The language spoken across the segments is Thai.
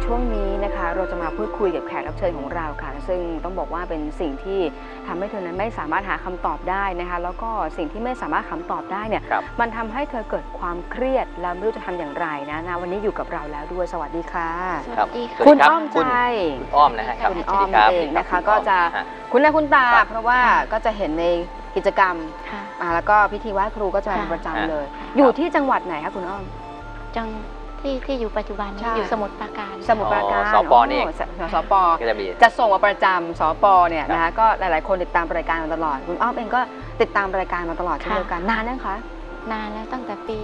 ช่วงนี้นะคะเราจะมาพูดคุยกับแขกรับเชิญของเราค่ะซึ่งต้องบอกว่าเป็นสิ่งที่ทำให้เธอนั้นไม่สามารถหาคำตอบได้นะคะแล้วก็สิ่งที่ไม่สามารถคำตอบได้เนี่ยมันทำให้เธอเกิดความเครียดและไม่รู้จะทำอย่างไรนะวันนี้อยู่กับเราแล้วด้วยสวัสดีค่ะสวัสดีค่ะคุณอ้อมใจคุณอ้อมนะฮะคุณอ้อมเองนะคะก็จะคุณหน้าคุณตาเพราะว่าก็จะเห็นในกิจกรรมแล้วก็พิธีไหว้ครูก็จะเป็นประจำเลยอยู่ที่จังหวัดไหนคะคุณอ้อมจังที่อยู่ปัจจุบันอยู่สมุทรปราการสปนี่สปจะส่งมาประจำสปเนี่ยนะคะก็หลายๆคนติดตามรายการมาตลอดคุณอ้อมเองก็ติดตามรายการมาตลอดเช่นเดียวกันนานยังคะนานแล้วตั้งแต่ปี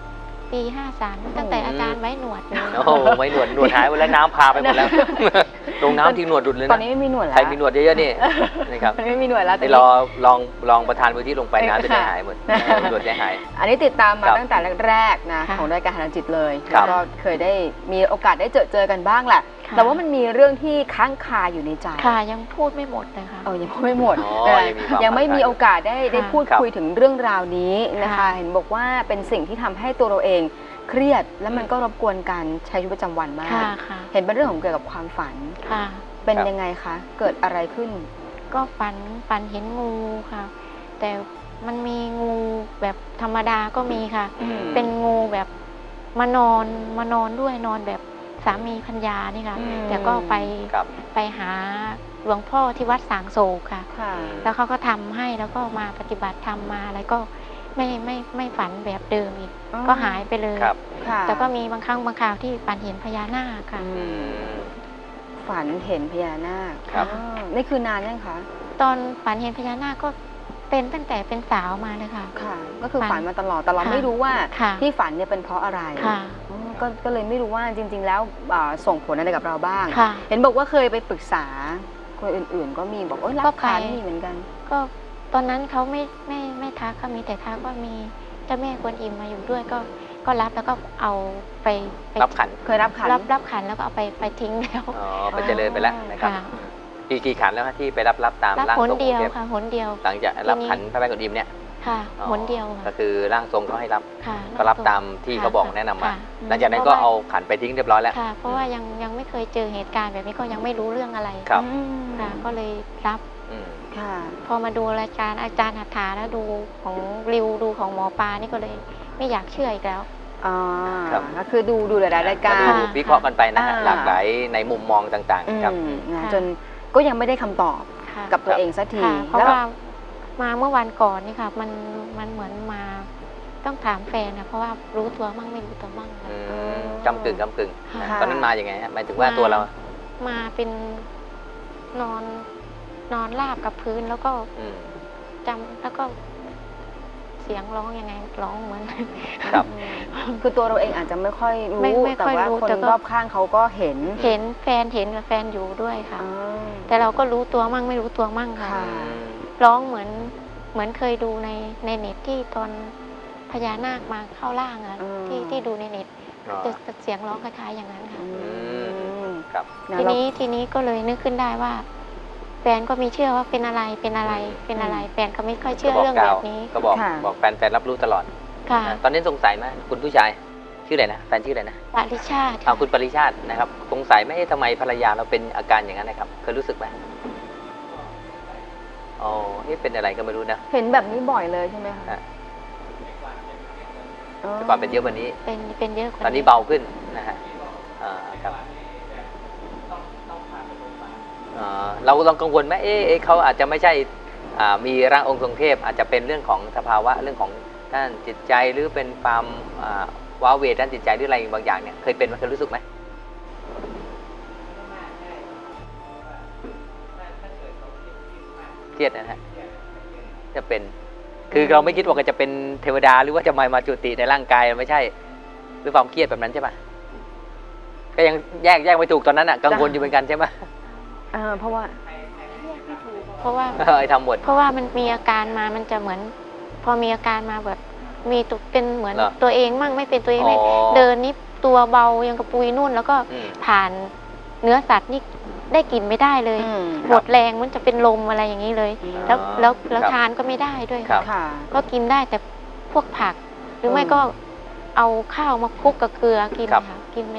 53ตั้งแต่อาจารย์ไว้หนวดโอ้ไว้หนวดหายไปแล้วน้ำพาไปหมดแล้วลงน้ำทิ้งหนวดดุดเลยนะตอนนี้ไม่มีหนวดแล้วใครมีหนวดเยอะๆนี่นะครับไม่มีหนวดแล้วนี่ลองประธานพื้นที่ลงไปน้ำจะได้หายหมดหนวดจะหายอันนี้ติดตามมาตั้งแต่แรกๆนะของรายการหาจิตเลยก็เคยได้มีโอกาสได้เจอกันบ้างแหละแต่ว่ามันมีเรื่องที่ค้างคาอยู่ในใจค่ะยังพูดไม่หมดนะคะยังพูดไม่หมดยังไม่มีโอกาสได้พูดคุยถึงเรื่องราวนี้นะคะเห็นบอกว่าเป็นสิ่งที่ทำให้ตัวเราเองเครียดแล้วมันก็รบกวนการใช้ชีวิตประจำวันมากเห็นเป็นเรื่องของเกี่ยวกับความฝันเป็นยังไงคะเกิดอะไรขึ้นก็ฝันเห็นงูค่ะแต่มันมีงูแบบธรรมดาก็มีค่ะเป็นงูแบบมานอนด้วยนอนแบบสามีภรรยานี่ค่ะแต่ก็ไปหาหลวงพ่อที่วัดสางโศกค่ะแล้วเขาก็ทำให้แล้วก็มาปฏิบัติธรรมมาแล้วก็ไม่ฝันแบบเดิมอีกก็หายไปเลยแต่ก็มีบางครั้งบางคราวที่ฝันเห็นพญานาคค่ะฝันเห็นพญานาคนี่คือนานยังคะตอนฝันเห็นพญานาคก็เป็นตั้งแต่เป็นสาวมาเลยค่ะก็คือฝันมาตลอดแต่เราไม่รู้ว่าที่ฝันเนี่ยเป็นเพราะอะไรก็เลยไม่รู้ว่าจริงๆแล้วส่งผลอะไรกับเราบ้างเห็นบอกว่าเคยไปปรึกษาคนอื่นๆก็มีบอกรับขันมีเหมือนกันก็ตอนนั้นเขาไม่ทักเขามีแต่ทักว่ามีเจ้าแม่กวนอิมมาอยู่ด้วยก็รับแล้วก็เอาไปรับขันเคยรับขันแล้วก็เอาไปทิ้งแล้วไปเจริญไปแล้วนะครับกี่ขันแล้วที่ไปรับตามร่างทรงหนเดียวค่ะหนเดียวหลังจากรับขันพระแม่กวนอิมเนี่ยค่ะหนเดียวก็คือร่างทรงเขาให้รับก็รับตามที่เขาบอกแนะนำมาหลังจากนั้นก็เอาขันไปทิ้งเรียบร้อยแล้วค่ะเพราะว่ายังไม่เคยเจอเหตุการณ์แบบนี้ก็ยังไม่รู้เรื่องอะไรค่ะก็เลยรับพอมาดูรายการอาจารย์หัตถาแล้วดูของริวดูของหมอปลานี่ก็เลยไม่อยากเชื่ออีกแล้วก็คือดูหลายรายการดูวิเคราะห์กันไปนะฮะหลากหลายในมุมมองต่างๆครับจนก็ยังไม่ได้คำตอบกับตัวเองสักทีเพราะว่ามาเมื่อวันก่อนนี่ค่ะมันเหมือนมาต้องถามแฟนนะเพราะว่ารู้ตัวมั่งไม่รู้ตัวมั่งกำกึ่งตอนนั้นมาอย่างไงฮะหมายถึงว่าตัวเรามาเป็นนอนราบกับพื้นแล้วก็แล้วก็เสียงร้องยังไงร้องเหมือนคือตัวเราเองอาจจะไม่ค่อยรู้แต่ว่าคนรอบข้างเขาก็เห็นแฟนกับแฟนอยู่ด้วยค่ะแต่เราก็รู้ตัวมั่งไม่รู้ตัวมั่งค่ะร้องเหมือนเคยดูในเน็ตที่ตอนพญานาคมาเข้าร่างอะที่ดูในเน็ตจะเสียงร้องคล้ายๆอย่างนั้นค่ะทีนี้ก็เลยนึกขึ้นได้ว่าแฟนก็มีเชื่อว่าเป็นอะไรแฟนเขาไม่ค่อยเชื่อเรื่องแบบนี้ก็บอกแฟนรับรู้ตลอดตอนนี้สงสัยไหมคุณผู้ชายชื่ออะไรนะแฟนชื่ออะไรนะปริชาติคุณปริชาตินะครับสงสัยไหมทำไมภรรยาเราเป็นอาการอย่างนั้นนะครับเคยรู้สึกไหมนี่เป็นอะไรก็ไม่รู้นะเห็นแบบนี้บ่อยเลยใช่ไหมคะแต่ก่อนเป็นเยอะกว่านี้เป็นเยอะตอนนี้เบาขึ้นนะฮะครับเราลองกังวลไหมเขาอาจจะไม่ใช่มีร่างองค์ทรงเทพอาจจะเป็นเรื่องของสภาวะเรื่องของด้านจิตใจหรือเป็นความว้าเหวด้านจิตใจหรืออะไรบางอย่างเนี่ยเคยเป็นเคยรู้สึกไหมเครียดนะฮะจะเป็นคือเราไม่คิดว่าจะเป็นเทวดาหรือว่าจะมาจุติในร่างกายไม่ใช่หรือความเครียดแบบนั้นใช่ปะก็ยังแยกไม่ถูกตอนนั้นอ่ะกังวลอยู่เหมือนกันใช่ไหมเพราะว่าทำหมดเพราะว่ามันมีอาการมามันจะเหมือนพอมีอาการมาแบบมีตุกเป็นเหมือนตัวเองมั่งไม่เป็นตัวเองไม่เดินนี่ตัวเบายังกระปุยนุ่นแล้วก็ผ่านเนื้อสัตว์นี่ได้กลิ่นไม่ได้เลยหมดแรงมันจะเป็นลมอะไรอย่างนี้เลยแล้วทานก็ไม่ได้ด้วยค่ะก็กินได้แต่พวกผักหรือไม่ก็เอาข้าวมาคลุกกับเกลือกินค่ะกินไม่ได้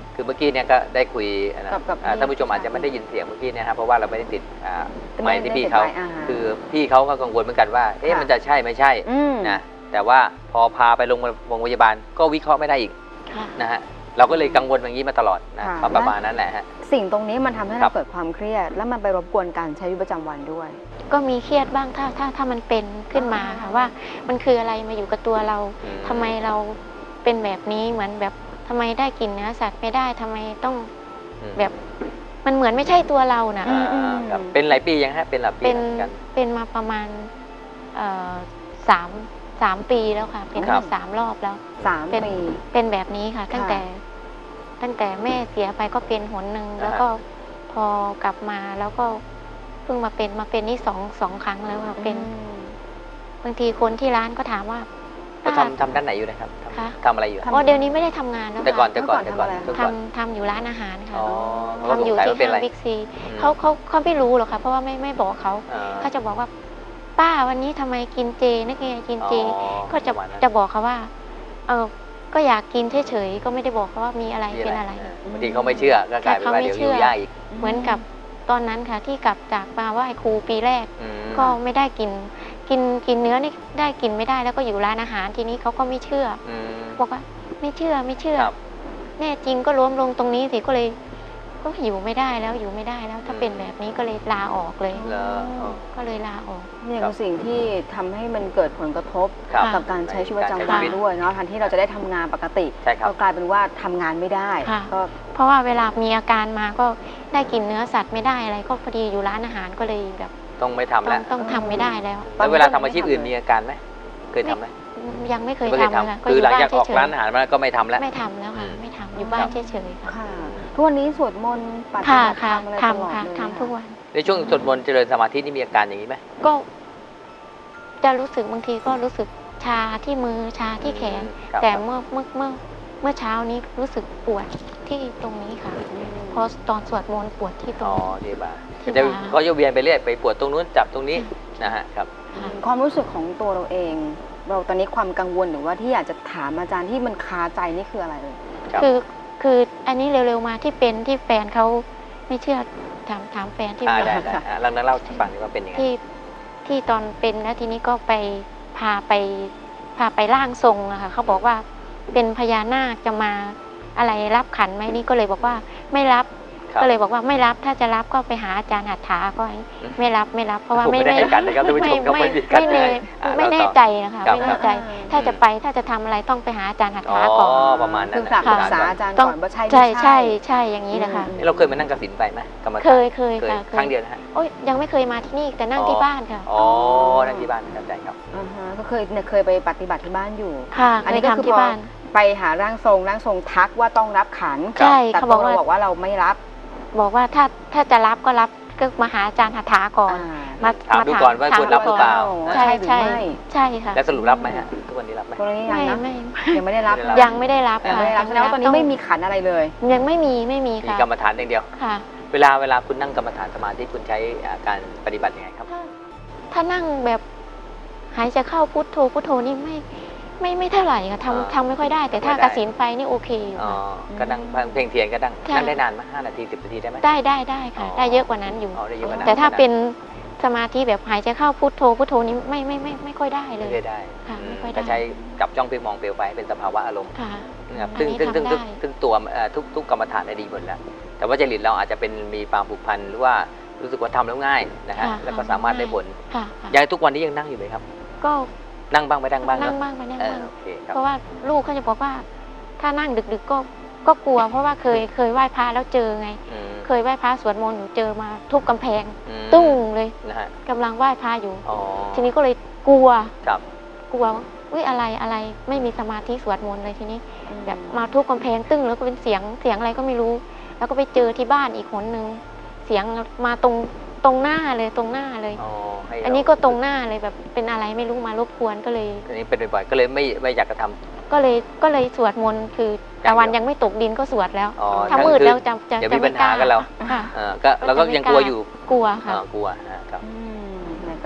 คือเมื่อกี้เนี่ยก็ได้คุยนะกับท่านผู้ชมอาจจะไม่ได้ยินเสียงเมื่อกี้นะครับเพราะว่าเราไม่ได้ติดไมค์ที่พี่ไม่ได้ติดเขาไมค์คือพี่เขาก็กังวลเหมือนกันว่าเอ๊ะค่ะมันจะใช่ไม่ใช่อืมนะแต่ว่าพอพาไปโรงพยาบาลก็วิเคราะห์ไม่ได้อีกค่ะนะฮะเราก็เลยกังวลอย่างนี้มาตลอดนะค่ะประมาณนั้นแหละฮะสิ่งตรงนี้มันทำให้ครัเราบเกิดความเครียด แล้วมันไปรบกวนการใช้ชีวิตประจำวันด้วยก็มีเครียดบ้างถ้ามันเป็นขึ้นมาค่ะว่ามันคืออะไรมาอยู่กับตัวเราอืมทำไมเราเป็นแบบนี้เหมือนแบบทำไมได้กินเนื้อสัตว์ไม่ได้ทำไมต้องอืมแบบมันเหมือนไม่ใช่ตัวเรานะครับเป็นหลายปียังฮะเป็นหลายปีเป็นเหมือนกันเป็นมาประมาณเอ่อสามปีแล้วค่ะ เป็นครับ 3 รอบแล้ว 3 เป็นปีเป็นแบบนี้ค่ะ ตั้งแต่แม่เสียไปก็เป็นหนหนึ่งแล้วก็พอกลับมาแล้วก็เพิ่งมาเป็นนี่สองครั้งแล้วค่ะเป็นบางทีคนที่ร้านก็ถามว่าเราทำด้านไหนอยู่นะครับคะทำอะไรอยู่อ๋อเดี๋ยวนี้ไม่ได้ทำงานแล้วแต่ก่อนค่ะแต่ก่อนเมื่อก่อนทำอยู่ร้านอาหารค่ะอ๋อเขาสงทำอยู่สัยที่ว่าเป็นอะไรห้างบิ๊กซีอืมเขาไม่รู้หรอกค่ะเพราะว่าไม่บอกเขาอ่าเขาจะบอกว่า ป้าวันนี้ทำไมกินเจนักเรียนกินเจอ๋อก็จะประมาณนั้นจะบอกเขาว่าก็อยากกินเฉยๆก็ไม่ได้บอกเขาว่ามีอะไรเป็นอะไรบางทีเขาไม่เชื่อก็กลายเป็นว่าแต่เขาไม่เดี๋ยวเชื่อยู่อยากอีกเหมือนกับตอนนั้นค่ะที่กลับจากมาไหว้ครูปีแรกอืมก็ไม่ได้กินเนื้อนี่ได้กินไม่ได้แล้วก็อยู่ร้านอาหารทีนี้เขาก็ไม่เชื่ออืมบอกว่าไม่เชื่อครับแน่จริงก็ล้มลงตรงนี้สิก็เลยก็อยู่ไม่ได้แล้วถ้าเป็นแบบนี้ก็เลยลาออกเลยเหรออ๋อก็เลยลาออกเนี่ยครัคืบอสิ่งที่ทำให้มันเกิดผลกระทบครับกับการใช้ชีวิตประจำในวักาน รใช้ชีวิตด้วยเนาะแทนที่เราจะได้ทำงานปกติใช่ครับก็กลายเป็นว่าทำงานไม่ได้ค่ะก็เพราะว่าเวลามีอาการมาก็ได้กินเนื้อสัตว์ไม่ได้อะไรก็พอดีอยู่ร้านอาหารก็เลยแบบต้องไม่ทำแล้วต้องทำไม่ได้แล้วแล้วเวลาทำอาชีพอื่นมีอาการไหมเคยทำไหมยังไม่เคยไม่เคยทำเลยค่ะทำคือหลังจากออกเฉยร้านอาหารมาก็ไม่ทำแล้วไม่ทำแล้วค่ะอืมไม่ทำอยู่บ้านเฉยๆค่ะค่ะทุกวันนี้สวดมนต์ปฏิค่ะบัติธรค่ะรมอะไรตลอดทำค่ะเลยทำทุกวันในช่วงสวดมนต์เจริญสมาธินี่มีอาการอย่างนี้ไหมก็จะรู้สึกบางทีก็รู้สึกชาที่มือชาที่แขนครับแต่เมื่อเช้านี้รู้สึกปวดที่ตรงนี้ค่ะพอตอนสวดมนต์ปวดที่ตรอ๋งอนี้ดีบ่าที่จะบ่าเขาจะเวียนไปเรื่อยไปปวดตรงนู้นจับตรงนี้นะฮะครับค่ะความรู้สึกของตัวเราเอง เราตอนนี้ความกังวลหรือว่าที่อยากจะถามอาจารย์ที่มันคาใจนี่คืออะไรเลยครับคืออันนี้เร็วๆมาที่เป็นที่แฟนเขาไม่เชื่อถามแฟนที่ได้เป็นได้ได้เราเล่าให้ฟังดีว่าเป็นยังไงที่ตอนเป็นแล้วทีนี้ก็ไปพาไปร่างทรงอะค่ะเขาบอกว่าเป็นพญานาคจะมาอะไรรับขันไหมนี่ก็เลยบอกว่าไม่รับครับก็เลยบอกว่าไม่รับถ้าจะรับก็ไปหาอาจารย์หัตถาก็ไม่รับเพราะว่าผมไม่ได้ให้กันนะครับท่านผู้ชมครับไม่ได้กันไม่แน่ใจนะคะครับไม่แน่ใจ ถ้าจะไปถ้าจะทำอะไรต้องไปหาอาจารย์หัตอ๋อถาก่อนประมาณนั้คืนอฝากปรึกษาก่อนอาจารย์ต้องก่อนว่าใช่ไม่ใช่ใช่ใช่อย่างนี้แหละค่ะนี่เราเคยมานั่งกสินไปไหมกรรมการเคยเคยค่ะครั้งเดียวนะฮะโอ้ยยังไม่เคยมาที่นี่แต่นั่งที่บ้านค่ะอ๋อนั่งที่บ้านเข้าใจครับอ่าฮะก็เคยไปปฏิบัติที่บ้านอยู่ค่ะอันเคนี้ยก็คือทำที่พอบ้านไปหาร่างทรงทักว่าต้องรับขันใช่แต่เขาตับวอกเราว่าบอกว่าเราไม่รับบอกว่าถ้าจะรับก็รับก็มาหาอาจารย์หัตถาก่อนอ่าถามดูก่อนว่าควรรับหรือเปล่าใช่ใช่หรือใช่ไม่ใช่ค่ะแล้วสรุปรับไหมฮะทุกวันนี้รับไหมตรงนี้ยังไม่นะไม่ยังไม่ได้รับไม่ได้รับยังไม่ได้รับยังค่ะไม่ได้รับแสดงว่าตอนนี้ไม่มีขันอะไรเลยยังไม่มีมีค่ะกรรมฐานอย่างเดียวค่ะเวลาคุณนั่งกรรมฐานสมาธิคุณใช้การปฏิบัติยังไงครับถ้านั่งแบบหายใจเข้าพุทโธนี่ไม่เท่าไหร่ค่ะอ่าทำไม่ค่อยได้ แต่ถ้าไม่ได้กสินไปนี่โอเคอยู่อ๋อค่ะก็นั่งเพ่งเทียนก็นั่งใช่นั่งได้นานไหม5 นาที10 นาทีได้ไหมได้ค่ะอ๋อได้เยอะกว่านั้นอยู่อ๋อได้เยอะกว่านั้นแต่ถ้าเป็นสมาธิแบบหายใจเข้าพุทโธนี่ไม่ค่อยได้เลไม่ยได้ค่ะอืมไม่ค่อยได้ก็ใช้จับจ้องเพ่งมองเปลวไฟเป็นสภาวะอารมณ์ค่ะนะครับอันซึ่งนี้ซึ่งทำได้ซึ่งตัวทุกกรรมฐานได้ดีหมดแล้ว แต่ว่าจริตเราอาจจะเป็นมีความผูกพันหรือว่ารู้สึกว่าทำแล้วง่ายนะฮะค่ะแล้วก็สามารถได้ผลค่ะยังทุกวันนี้ยังนั่งอยู่ไหมครับก็นั่งบ้างไม่นั่งบ้างนั่งเนอะบ้างไปนั่งเออบ้างโอเคครับเพราะว่าลูกเขาจะบอกว่า ถ้านั่งดึกๆก็กลัว เพราะว่าเคยไหว้พระแล้วเจอไงอืมเคยไหว้พระสวดมนต์อยู่เจอมาทุบกำแพงอืมตุ้งเลยนะฮะกำลังไหว้พระอยู่อ๋อทีนี้ก็เลยกลัวครับกลัวว่าอุ้ยอะไรไม่มีสมาธิสวดมนต์เลยทีนี้ แบบมาทุบกำแพงตึ้งแล้วก็เป็นเสียงอะไรก็ไม่รู้ แล้วก็ไปเจอที่บ้านอีกหนนึงเสียงมาตรงหน้าเลยตรงหน้าเลยอ๋อให้เราอันนี้ก็ตรงหน้าเลยแบบเป็นอะไรไม่รู้มารบกวนก็เลยอันนี้เป็นบ่อยๆก็เลยไม่อยากจะทำก็เลยสวดมนต์คือตะวันยังไม่ตกดินก็สวดแล้วอ๋อถ้ามืดคือแล้วจะอย่ามีไม่ปัญหากับเราค่ะก็เราก็ยังกลัวอยู่กลัวค่ะกลัวครับเนี่ยก็เลย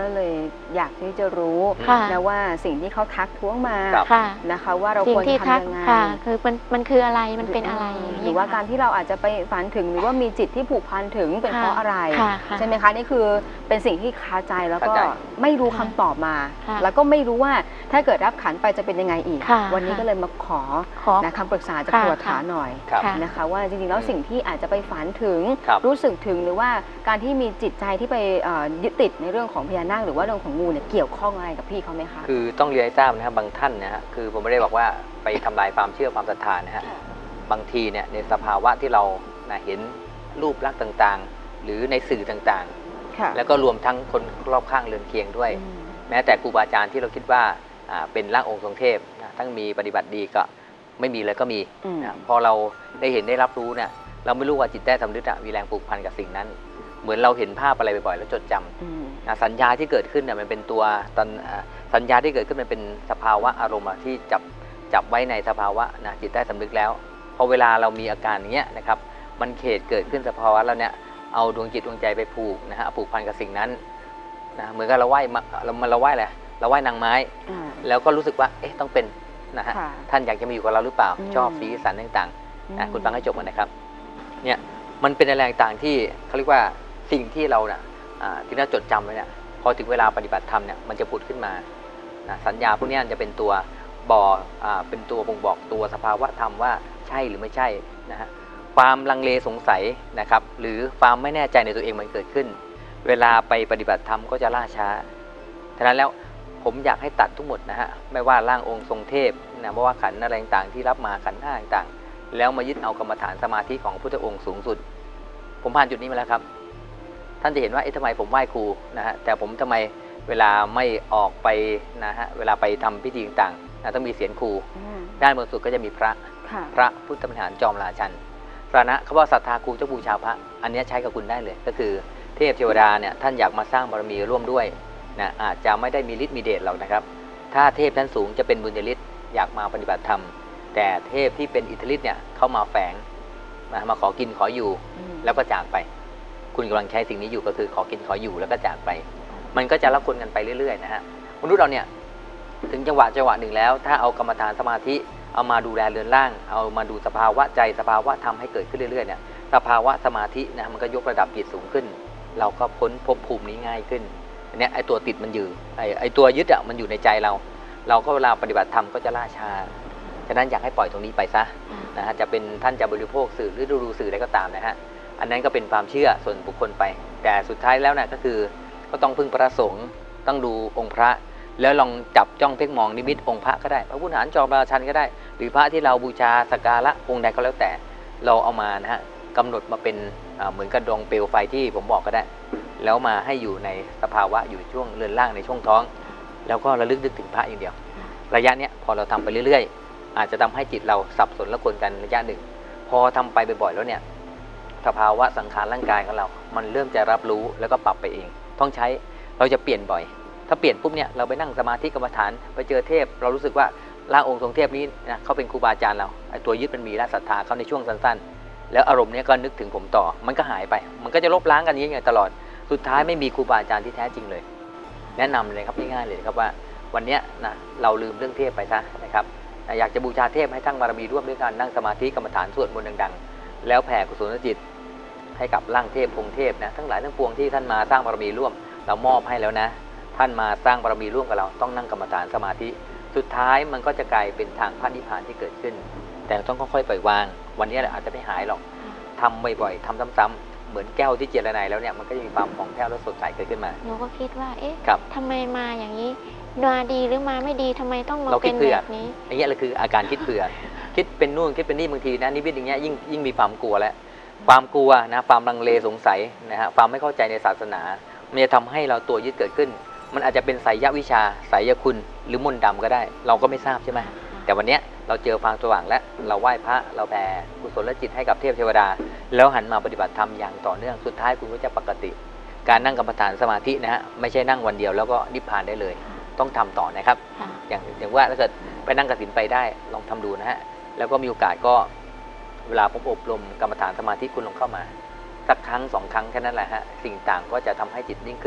อยากที่จะรู้ค่ะนะว่าสิ่งที่เขาทักท้วงมาครับค่ะนะคะว่าเราสิ่คงวรที่ทักทำยังไงค่ะ คือมันคืออะไรมันเป็นอะไรหรือว่าการที่เราอาจจะไปฝันถึงหรือว่ามีจิตที่ผูกพันถึงเป็นเพราะอะไรค่ะใช่ไหมคะนี่คือเป็นสิ่งที่คาใจแล้วก็คาใจไม่รู้ค่ะคำตอบมาค่ะแล้วก็ไม่รู้ว่าถ้าเกิดรับขันไปจะเป็นยังไงอีกค่ะวันนี้ค่ะก็เลยมาขอขอนะคำปรึกษาจากค่ะครูอัฏฐาหน่อยครับค่ะนะคะว่าจริงๆแล้วสิ่งที่อาจจะไปฝันถึงครับรู้สึกถึงหรือว่าการที่มีจิตใจที่ไปยึดติดในเรื่องของพญานาคหรือว่าเรื่องของงูเนี่ยเกี่ยวข้องอะไรกับพี่เขาไหมคะคือต้องเรียนให้ทราบนะครับบางท่านนะฮะคือผมไม่ได้บอกว่าไปทำลายความเชื่อความศรัทธานะฮะบางทีเนี่ยในสภาวะที่เรานะเห็นรูปลักษณ์ต่างๆ หรือในสื่อต่างค่ะๆ แล้วก็รวมทั้งคนรอบข้างเรือนเคียงด้วยอืมแม้แต่ครูบาอาจารย์ที่เราคิดว่าเป็นร่างองค์ทรงเทพนะทั้งมีปฏิบัติดีก็ไม่มีเลยก็มีอืมนะพอเราได้เห็นได้รับรู้เนี่ยเราไม่รู้ว่าจิตใต้สำนึกมีแรงผูกพันกับสิ่งนั้น เหมือนเราเห็นภาพอะไรบ่อยๆแล้วจดจำอืมสัญญาที่เกิดขึ้นเนี่ยมันเป็นตัวสัญญาที่เกิดขึ้นมันเป็นสภาวะอารมณ์ที่จับไว้ในสภาวะนะจิตใต้สำนึกแล้วพอเวลาเรามีอาการอย่างเงี้ยนะครับมันเกิดขึ้นสภาวะแล้วเนี่ยเอาดวงจิตดวงใจไปผูกนะฮะผูกพันกับสิ่งนั้นนะเหมือนกับเราไหว้เราไหว้อะไรเราไหว้นางไม้อ่าแล้วก็รู้สึกว่าเอ๊ะต้องเป็นนะฮะค่ะท่านอยากจะมาอยู่กับเราหรือเปล่าอืมชอบสีสันต่างๆนะคุณฟังให้จบก่อนนะครับเนี่ยมันเป็นอะไรต่างๆที่เขาเรียกว่าสิ่งที่เราเนี่ยที่เราจดจำไว้เนี่ยพอถึงเวลาปฏิบัติธรรมเนี่ยมันจะผุดขึ้นมานะสัญญาพวกนี้จะเป็นตัวเป็นตัวบ่งบอกตัวสภาวะธรรมว่าใช่หรือไม่ใช่นะฮะความลังเลสงสัยนะครับหรือความไม่แน่ใจในตัวเองมันเกิดขึ้น เวลาไปปฏิบัติธรรมก็จะล่าช้าฉะนั้นแล้วผมอยากให้ตัดทุกหมดนะฮะไม่ว่าร่างองค์ทรงเทพนะไม่ว่าขันธ์อะไรต่างๆที่รับมาขันธ์ห้าต่างๆแล้วมายึดเอากรรมฐานสมาธิของพระพุทธองค์สูงสุด ผมผ่านจุดนี้มาแล้วครับท่านจะเห็นว่าทำไมผมไหว้ครูนะฮะแต่ผมทำไมเวลาไม่ออกไปนะฮะเวลาไปทำพิธีต่างๆนะต้องมีเสียงครูอืมด้านบนสุดก็จะมีพระค่ะพระพุทธบริหารจอมราชันสถานะเขาว่าศรัทธาครูเจ้าบูชาพระ อันนี้ใช้กับคุณได้เลย ก็คือเทพเทวดาเนี่ยท่านอยากมาสร้างบารมีร่วมด้วยนะอาจจะไม่ได้มีฤทธิ์มีเดชหรอกนะครับ ถ้าเทพชั้นสูงจะเป็นบุญญาฤทธิ์อยากมาปฏิบัติธรรม แต่เทพที่เป็นอิทธิฤทธิ์เนี่ยเข้ามาแฝงมาขอกินขออยู่อืมแล้วก็จากไป คุณกำลังใช้สิ่งนี้อยู่ก็คือขอกินขออยู่แล้วก็จากไป มันก็จะละคนกันไปเรื่อยๆนะฮะมนุษย์เราเนี่ยถึงจังหวะหนึ่งแล้ว ถ้าเอากรรมฐานสมาธิเอามาดูแลเรือนร่าง เอามาดูสภาวะใจสภาวะธรรมให้เกิดขึ้นเรื่อยๆเนี่ยสภาวะสมาธินะมันก็ยกระดับจิตสูงขึ้น เราก็พ้นภพภูมินี้ง่ายขึ้นอันนี้ไอ้ตัวติดมันอยู่ไอ้ตัวยึดอ่ะมันอยู่ในใจเรา เราก็เวลาปฏิบัติธรรมก็จะล่าช้าฉะนั้นอยากให้ปล่อยตรงนี้ไปซะนะฮะจะเป็นท่านจะบริโภคสื่อหรือดูสื่ออะไรก็ตามนะฮะอันนั้นก็เป็นความเชื่อส่วนบุคคลไป แต่สุดท้ายแล้วนะก็คือก็ต้องพึ่งพระสงฆ์ต้องดูองค์พระ แล้วลองจับจ้องเพ่งมองนิมิตองค์พระก็ได้พระพุทธหารจอมราชันก็ได้ หรือพระที่เราบูชาสักการะองค์ใดก็แล้วแต่เราเอามานะฮะกำหนดมาเป็นเหมือนกับดวงเปลวไฟที่ผมบอกก็ได้ แล้วมาให้อยู่ในสภาวะอยู่ช่วงเรือนร่างในช่วงท้อง แล้วก็ระลึกนึกถึงพระอย่างเดียว ระยะเนี้ยพอเราทำไปเรื่อยๆ อาจจะทำให้จิตเราสับสนและคนกันระยะหนึ่ง พอทำไปบ่อยๆแล้วเนี่ยสภาวะสังขารร่างกายของเรา มันเริ่มจะรับรู้แล้วก็ปรับไปเอง ต้องใช้เราจะเปลี่ยนบ่อย ถ้าเปลี่ยนปุ๊บเนี่ยเราไปนั่งสมาธิกรรมฐานไปเจอเทพเรารู้สึกว่าร่างองค์ทรงเทพนี้นะเขาเป็นครูบาอาจารย์เราไอ้ตัวยึดมันมีและศรัทธาเขาในช่วงสั้นๆ แล้วอารมณ์เนี้ยก็นึกถึงผมต่อมันก็หายไป มันก็จะลบล้างกันอย่างเงี้ยตลอดสุดท้ายไม่มีครูบาอาจารย์ที่แท้จริงเลย แนะนำเลยครับง่ายๆเลยครับว่าวันเนี้ยนะเราลืมเรื่องเทพไปซะนะครับอยากจะบูชาเทพให้ทั้งบารมีร่วมด้วยการนั่งสมาธิกรรมฐานสวดมนต์ดังๆแล้วแผ่กุศลจิตให้กับร่างเทพองค์เทพนะทั้งหลายทั้งปวงที่ท่านมาสร้างบารมีร่วมเรามอบให้แล้วนะท่านมาสร้างบารมีร่วมกับเราต้องนั่งกรรมฐานสมาธิสุดท้ายมันก็จะกลายเป็นทางพระนิพพานที่เกิดขึ้น แต่ต้องค่อยๆปล่อยวางวันนี้อาจจะไม่หายหรอกทำบ่อยๆทำซ้ำๆเหมือนแก้วที่เจรไนแล้วเนี่ยมันก็จะมีความผ่องแผ้วและสดใสเกิดขึ้นมาหนูก็คิดว่า เอ๊ะครับทำไมมาอย่างนี้มาดีหรือมาไม่ดีทำไมต้องมาเราคิเป็ดนเผื่อแบบนี้อย่างเงี้ยเราคืออาการคิดเผื่อ คิดเป็นนู่นคิดเป็นนี่บางทีนะนิมิตอย่างเงี้ยยิ่งมีความกลัวแล้วความกลัวนะความลังเลสงสัยนะฮะความไม่เข้าใจในศาสนามันจะทำให้เราตัวยึดเกิดขึ้น มันอาจจะเป็นไสยวิชาไสยคุณหรือมนต์ดำก็ได้ เราก็ไม่ทราบใช่ไหมแต่วันเนี้ยเราเจอฟางสว่างแล้วเราไหว้พระเราแผ่กุศลจิตให้กับเทพเทวดา แล้วหันมาปฏิบัติธรรมอย่างต่อเนื่องสุดท้ายคุณก็จะปกติ การนั่งกรรมฐานสมาธินะฮะไม่ใช่นั่งวันเดียวแล้วก็นิพพานได้เลย ต้องทำต่อนะครับค่ะอย่างว่าถ้าเกิดไปนั่งกสิณไปได้ลองทำดูนะฮะแล้วก็มีโอกาสก็เวลาผมอบรมกรรมฐานสมาธิคุณลองเข้ามาสักครั้ง2 ครั้งแค่นั้นแหละฮะสิ่งต่างก็จะทำให้จิตนิ่งขึ้น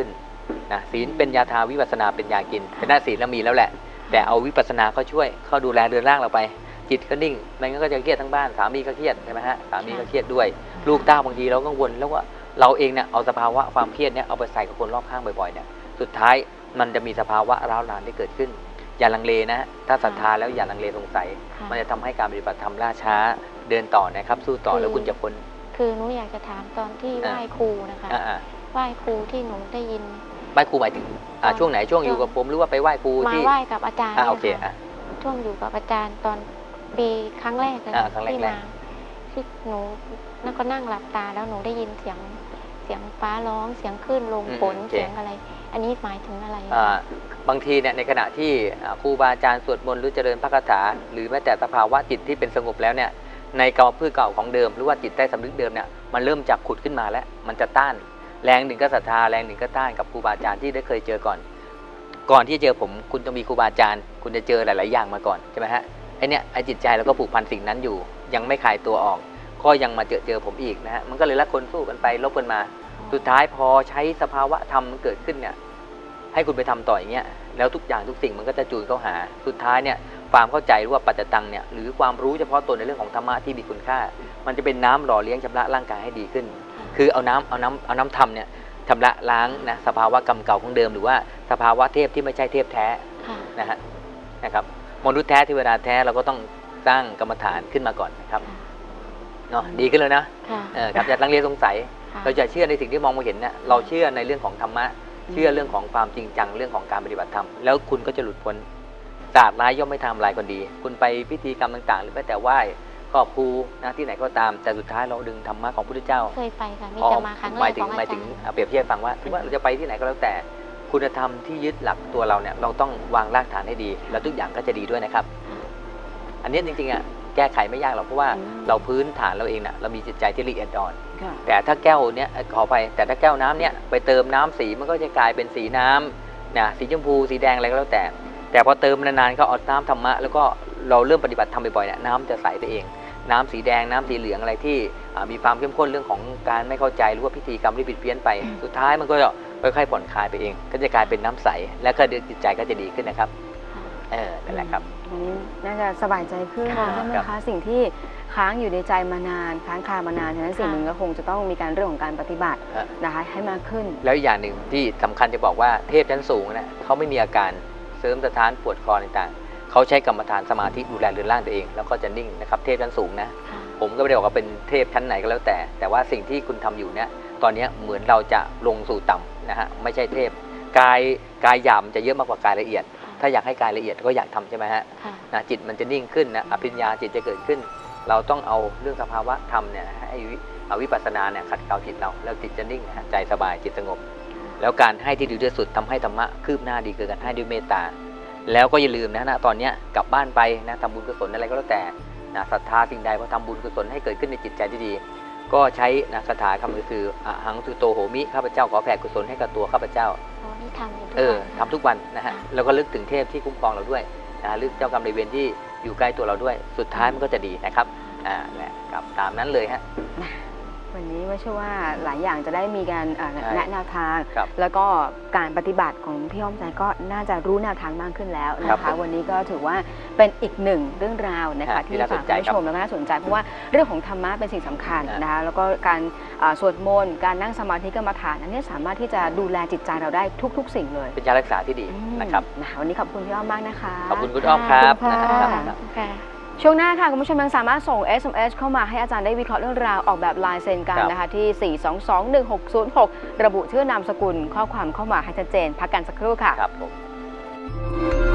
นะศีลเป็นยาทาวิปัสสนาเป็นยากินแต่หน้าศีลเรามีแล้วแหละแต่เอาวิปัสสนาเขาช่วยเขาดูแลเรือนร่างเราไปจิตก็นิ่งไม่งั้นก็จะเครียดทั้งบ้านสามีก็เครียดใช่ไหมฮะสามีก็เครียดด้วยลูกเต้าบางทีเรากังวลแล้วว่าเราเองเนี่ยเอาสภาวะความเครียดเนี่ยเอาไปใส่กับคนรอบข้างบ่อยๆเนี่ยสุดท้ายมันจะมีสภาวะร้าวรานที่เกิดขึ้นอย่าลังเลนะถ้าศรัทธาแล้วอย่าลังเลสงสัยมันจะทำให้การปฏิบัติธรรมล่าช้าเดินต่อนะครับสู้ต่อแล้วคุณจะพ้นคือหนูอยากจะถามตอนที่ไหว้ครูนะคะไหว้ครูที่หนูได้ยินไหว้ครูหมายถึงช่วงไหนช่วงอยู่กับผมหรือว่าไปไหว้ครูที่มาไหว้กับอาจารย์โอเคช่วงอยู่กับอาจารย์ตอนปีครั้งแรกเลยที่มาที่หนูนั่งก็นั่งหลับตาแล้วหนูได้ยินเสียงฟ้าร้องเสียงคลื่นลมฝนเสียงอะไรอันนี้หมายถึงอะไรบางทีเนี่ยในขณะที่ครูบาอาจารย์สวดมนต์หรือเจริญพระคาถาหรือแม้แต่สภาวะจิตที่เป็นสงบแล้วเนี่ยในกรรมพืชเก่าของเดิมหรือว่าจิตใต้สำนึกเดิมเนี่ยมันเริ่มจากขุดขึ้นมาแล้วมันจะต้านแรงหนึ่งก็ศรัทธาแรงหนึ่งก็ต้านกับครูบาอาจารย์ที่ได้เคยเจอก่อนที่จะเจอผมคุณจะมีครูบาอาจารย์คุณจะเจอหลายๆอย่างมาก่อนใช่ไหมฮะไอเนี่ยไอจิตใจเราก็ผูกพันสิ่งนั้นอยู่ยังไม่คลายตัวออกก็ยังมาเจอผมอีกนะฮะมันก็เลยละคนสู้กันไปลบกันมาสุดท้ายพอใช้สภาวะธรรมมันเกิดขึ้นเนี่ยให้คุณไปทำต่ออย่างเงี้ยแล้วทุกอย่างทุกสิ่งมันก็จะจูนเข้าหาสุดท้ายเนี่ยความเข้าใจหรือว่าปัจจตังเนี่ยหรือความรู้เฉพาะตนในเรื่องของธรรมะที่มีคุณค่ามันจะเป็นน้ำหล่อเลี้ยงชำระร่างกายให้ดีขึ้นคือเอาน้ำธรรมเนี่ยชำระล้างนะสภาวะกรรมเก่าของเดิมหรือว่าสภาวะเทพที่ไม่ใช่เทพแท้นะครับมนุษย์แท้เทวดาแท้เราก็ต้องสร้างกรรมฐานขึ้นมาก่อนนะครับเนาะดีขึ้นเลยนะครับอย่าลังเลสงสัยเราจะเชื่อในสิ่งที่มองไม่เห็นเนี่ยเราเชื่อในเรื่องของธรรมะเชื่อเรื่องของความจริงจังเรื่องของการปฏิบัติธรรมแล้วคุณก็จะหลุดพ้นศาสตร์ร้ายย่อมไม่ทำลายคนดีคุณไปพิธีกรรมต่างๆหรือแม้แต่ไหว้ครอบครูนะที่ไหนก็ตามแต่สุดท้ายเราดึงธรรมะของพระพุทธเจ้าเคยไปค่ะมีจะมาครั้งแรกของอาจารย์เปรียบเทียบฟังว่าถือว่าเราจะไปที่ไหนก็แล้วแต่คุณธรรมที่ยึดหลักตัวเราเนี่ยเราต้องวางรากฐานให้ดีแล้วทุกอย่างก็จะดีด้วยนะครับอันนี้จริงๆแก้ไขไม่ยากหรอกเพราะว่าเราพื้นฐานเราเองเนี่ยเรามีจิตใจที่ละเอียดอ่อนแต่ถ้าแก้วเนี้ยขอไปแต่ถ้าแก้วน้ำเนี้ยไปเติมน้ำสีมันก็จะกลายเป็นสีน้ำนะสีชมพูสีแดงอะไรก็แล้วแต่พอเติมนานๆก็เอาน้ำธรรมะแล้วก็เราเริ่มปฏิบัติทำบ่อยๆเนี่ยน้ำจะใสไปเองน้ำสีแดงน้ำสีเหลืองอะไรที่มีความเข้มข้นเรื่องของการไม่เข้าใจหรือว่าพิธีกรรมที่ผิดเพี้ยนไปสุดท้ายมันก็จะค่อยๆผ่อนคลายไปเองก็จะกลายเป็นน้ำใสและก็จิตใจก็จะดีขึ้นนะครับนั่นแหละครับวันนี้น่าจะสบายใจขึ้นใช่ไหมคะสิ่งที่ค้างอยู่ในใจมานานค้างคามานานฉะนั้นสิ่งหนึ่งก็คงจะต้องมีการเรื่องของการปฏิบัตินะคะให้มากขึ้นแล้วอย่างหนึ่งที่สำคัญจะบอกว่าเทพชั้นสูงนะเขาไม่มีอาการเสริมสะท้านปวดคอต่างๆเขาใช้กรรมฐานสมาธิดูแลเรือนร่างตัวเองแล้วก็จะนิ่งนะครับเทพชั้นสูงนะผมก็ไม่ได้บอกว่าเป็นเทพชั้นไหนก็แล้วแต่ว่าสิ่งที่คุณทำอยู่เนี่ยตอนนี้เหมือนเราจะลงสู่ต่ำนะฮะไม่ใช่เทพกายหยาบจะเยอะมากกว่ากายละเอียดถ้าอยากให้กายละเอียดก็อยากทำใช่ไหมฮะนะจิตมันจะนิ่งขึ้นนะอภิญญาจิตจะเกิดขึ้นเราต้องเอาเรื่องสภาวะธรรมเนี่ยให้วิปัสสนาเนี่ยขัดเกลาจิตเราแล้วจิตจะนิ่งใจสบายจิตสงบแล้วการให้ที่ดีที่สุดทำให้ธรรมะคืบหน้าดีคือการให้ด้วยเมตตาแล้วก็อย่าลืมนะตอนนี้กลับบ้านไปนะทำบุญกุศลอะไรก็แล้วแต่นะศรัทธาสิ่งใดพอทำบุญกุศลให้เกิดขึ้นในจิตใจที่ดีก็ใช้นะคาถาคำก็คือหังสุโตโหมิข้าพเจ้าขอแผ่กุศลให้กับตัวข้าพเจ้าทำทุกวันนะฮะแล้วก็ลึกถึงเทพที่คุ้มครองเราด้วยนะลึกเจ้ากรรมนายเวรที่อยู่ใกล้ตัวเราด้วยสุดท้ายมันก็จะดีนะครับแหละกับตามนั้นเลยฮะวันนี้ไม่ใช่ว่าหลายอย่างจะได้มีการแนะแนวทางแล้วก็การปฏิบัติของพี่อ้อมใจก็น่าจะรู้แนวทางมากขึ้นแล้วนะคะวันนี้ก็ถือว่าเป็นอีกหนึ่งเรื่องราวนะคะที่ฝากผู้ชมแล้วก็น่าสนใจเพราะว่าเรื่องของธรรมะเป็นสิ่งสำคัญนะคะแล้วก็การสวดมนต์การนั่งสมาธิกรรมฐานอันนี้สามารถที่จะดูแลจิตใจเราได้ทุกๆสิ่งเลยเป็นยารักษาที่ดีนะครับวันนี้ขอบคุณพี่อ้อมมากนะคะขอบคุณคุณอ้อมครับช่วงหน้าค่ะคุณผู้ชมยังสามารถส่ง SMS เข้ามาให้อาจารย์ได้วิเคราะห์เรื่องราวออกแบบลายเซ็นกันนะคะที่ 4221606 ระบุชื่อนามสกุลข้อความเข้ามาให้ชัดเจนพักกันสักครู่ค่ะครับผม